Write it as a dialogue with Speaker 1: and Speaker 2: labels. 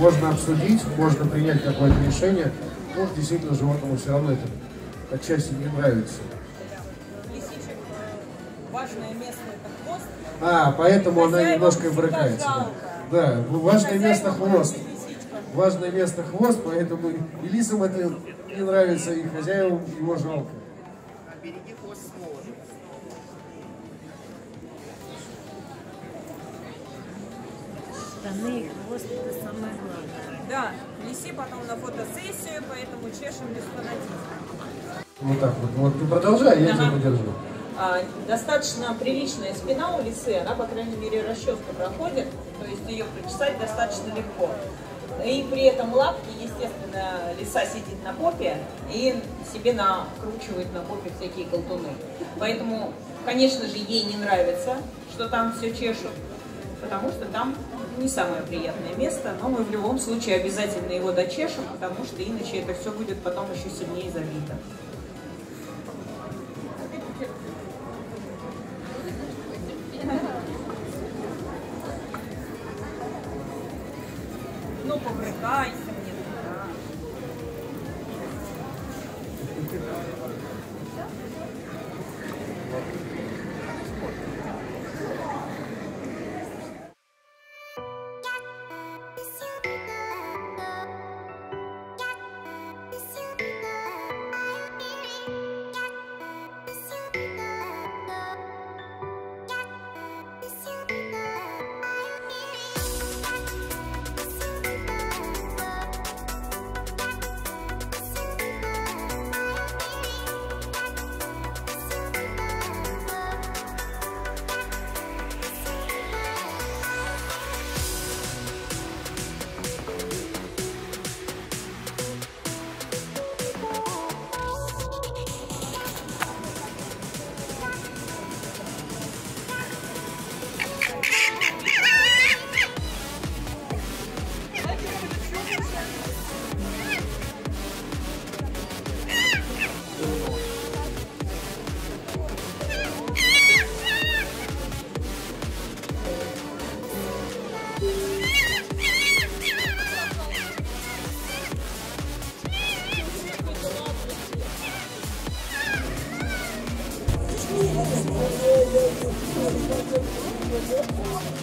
Speaker 1: можно обсудить, можно принять какое-то решение. Ну, действительно, животному все равно это отчасти не нравится.
Speaker 2: Лисичек важное место — это хвост.
Speaker 1: Поэтому она немножко брыкается. Да, важное место хвост. Важное место хвост, поэтому и лисам это не нравится, и хозяевам его жалко.
Speaker 3: Береги хвост сволочь.
Speaker 4: Штаны и хвост — это самое главное.
Speaker 2: Да, неси потом на фотосессию, поэтому чешем без фанатизма.
Speaker 1: Вот так вот. Вот ты продолжай, я тебя подержу.
Speaker 2: Достаточно приличная спина у лисы, она, по крайней мере, расческу проходит, то есть ее причесать достаточно легко. И при этом лапки, естественно, лиса сидит на попе и себе накручивает на попе всякие колтуны. Поэтому, конечно же, ей не нравится, что там все чешут, потому что там не самое приятное место, но мы в любом случае обязательно его дочешем, потому что иначе это все будет потом еще сильнее забито. Ну, побрыкайся мне туда.
Speaker 5: Thank you.